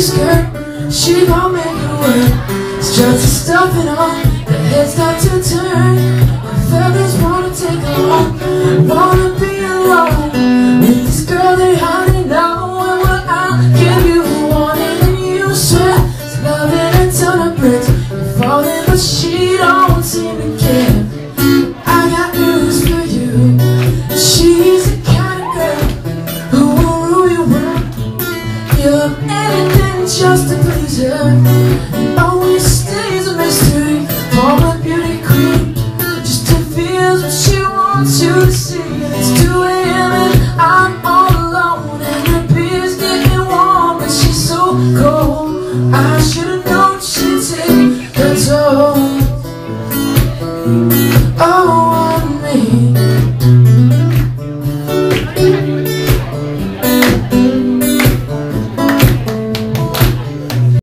skirt, she gon' make it work. Struts are stuffing on, the head start to turn. The feathers wanna take a walk, wanna be alone with this girl they hardly know. And what I'll give you wanting, and you swear to love it until the bricks. You're falling, but she don't seem to care. I got news for you. She's the kind of girl who will rule your world. Give up anything just to please her. It always stays a mystery for my beauty queen. Just reveals what she wants you to see. It's 2 AM and I'm all alone, and the beer's getting warm, but she's so cold. I should